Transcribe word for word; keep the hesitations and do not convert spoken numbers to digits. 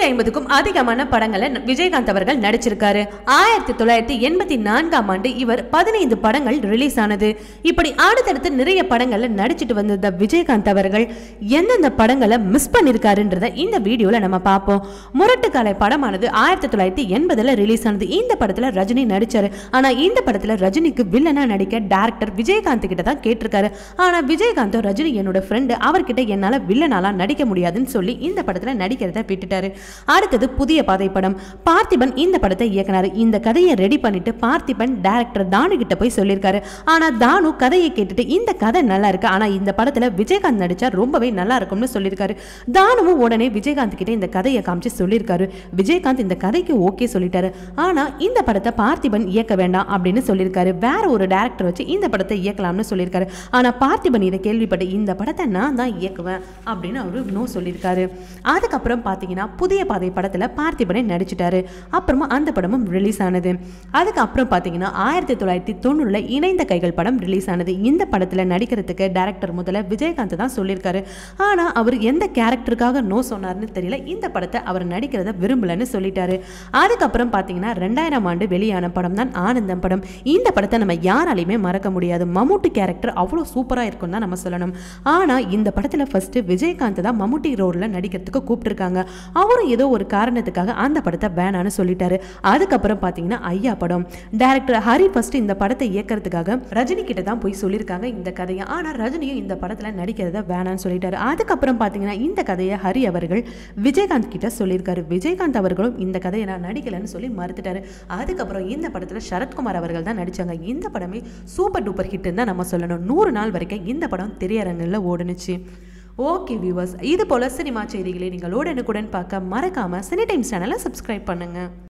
ஐம்பதுக்கும் அதிகமான படங்களை விஜயகாந்த் அவர்கள் நடிச்சிருக்காரு. ஆயிரத்தி தொள்ளாயிரத்தி எண்பத்தி நான்காம் ஆண்டு இவர் பதினைந்து படங்கள் ரிலீஸ் ஆனது. இப்படி அடுத்தடுத்து நிறைய படங்கள்ல நடிச்சிட்டு வந்த விஜயகாந்த் அவர்கள் எந்தெந்த படங்களை மிஸ் பண்ணிருக்காருன்றத இந்த வீடியோல நம்ம பார்ப்போம். முரட்டுக்காலை படமானது ஆயிரத்தி தொள்ளாயிரத்தி எண்பதுல ரிலீஸ் ஆனது. இந்த படத்துல ரஜினி நடிச்சாரு. ஆனா இந்த படத்துல ரஜினிக்கு வில்லனா நடிக்க டைரக்டர் விஜயகாந்த் கிட்ட தான் கேட்டிருக்காரு. ஆனா விஜயகாந்த் ரஜினி என்னோட ஃப்ரெண்டு, அவர்கிட்ட என்னால வில்லனாலா நடிக்க முடியாதுன்னு சொல்லி இந்த படத்துல நடிக்கிறத விட்டுட்டாரு. அடுத்தது புதிய பாதை படம். பார்த்திபன் இந்த படத்தை இயக்குனாரு. இந்த கதையை ரெடி பண்ணிட்டு பார்த்திபன் டைரக்டர் தானு கிட்ட போய் சொல்லியிருக்காரு. ஆனா தானு கதையை கேட்டுட்டு இந்த கதை நல்லா இருக்கு, ஆனா இந்த படத்துல விஜயகாந்த் நடிச்சா ரொம்பவே நல்லா இருக்கும்னு சொல்லியிருக்காரு. தானுவும் உடனே விஜயகாந்த் கிட்ட இந்த கதையை காமிச்சு சொல்லியிருக்காரு. விஜயகாந்த் இந்த கதைக்கு ஓகே சொல்லிட்டாரு. ஆனா இந்த படத்தை பார்த்திபன் இயக்க வேண்டாம் அப்படின்னு சொல்லியிருக்காரு. வேற ஒரு டைரக்டர் வச்சு இந்த படத்தை இயக்கலாம்னு சொல்லியிருக்காரு. ஆனா பார்த்திபன் இதை கேள்விப்பட்டு இந்த படத்தை நான் தான் இயக்குவேன் அப்படின்னு அவரு நோ சொல்லியிருக்காரு. அதுக்கப்புறம் பார்த்தீங்கன்னா புதிய பாதை படத்துல பார்த்திபனை நடிச்சிட்டாரு. அப்புறமா அந்த படமும் ரிலீஸ் ஆனது. அதுக்கப்புறம் பார்த்தீங்கன்னா ஆயிரத்தி தொள்ளாயிரத்தி தொண்ணூறுல இணைந்த கைகள் படம் ரிலீஸ் ஆனது. இந்த படத்துல நடிக்கிறதுக்கு டைரக்டர் முதல்ல விஜயகாந்த் தான் சொல்லியிருக்காரு. ஆனா அவர் எந்த கேரக்டருக்காக நோ சொன்னார்னு தெரியல. இந்த படத்தை அவர் நடிக்கிறத விரும்பலன்னு சொல்லிட்டாரு. அதுக்கப்புறம் பார்த்தீங்கன்னா ரெண்டாயிரம் ஆண்டு வெளியான படம் தான் ஆனந்தம் படம். இந்த படத்தை நம்ம யாராலையுமே மறக்க முடியாது. மம்முட்டி கேரக்டர் அவ்வளோ சூப்பரா இருக்கும் தான் நம்ம சொல்லணும். ஆனா இந்த படத்துல ஃபர்ஸ்ட் விஜயகாந்த் தான் மம்முட்டி ரோல்ல நடிக்கிறதுக்கு கூப்பிட்டுருக்காங்க. அவரும் ஏதோ ஒரு காரணத்துக்காக அந்த படத்தை வேணான்னு சொல்லிட்டாரு. அதுக்கப்புறம் பாத்தீங்கன்னா ஐயா படம். டைரக்டர் ஹரி ஃபர்ஸ்ட் இந்த படத்தை இயக்கிறதுக்காக ரஜினி கிட்ட தான் போய் சொல்லியிருக்காங்க இந்த கதையை. ஆனா ரஜினியும் இந்த படத்துல நடிக்கிறத வேணான்னு சொல்லிட்டாரு. அதுக்கப்புறம் பாத்தீங்கன்னா இந்த கதையை ஹரி அவர்கள் விஜயகாந்த் கிட்ட சொல்லியிருக்காரு. விஜயகாந்த் அவர்களும் இந்த கதையை நான் நடிக்கலன்னு சொல்லி மறுத்துட்டாரு. அதுக்கப்புறம் இந்த படத்துல சரத்குமார் அவர்கள் தான் நடிச்சாங்க. இந்த படமே சூப்பர் டூப்பர் ஹிட் தான் நம்ம சொல்லணும். நூறு நாள் வரைக்கும் இந்த படம் திரையரங்கில் ஓடுனுச்சு. ஓகே வியூவர்ஸ், இது போல சினிமா செய்திகளை நீங்கள் உடனுக்குடன் பார்க்க மறக்காம சினி டைம்ஸ் சேனலை சப்ஸ்கிரைப் பண்ணுங்க.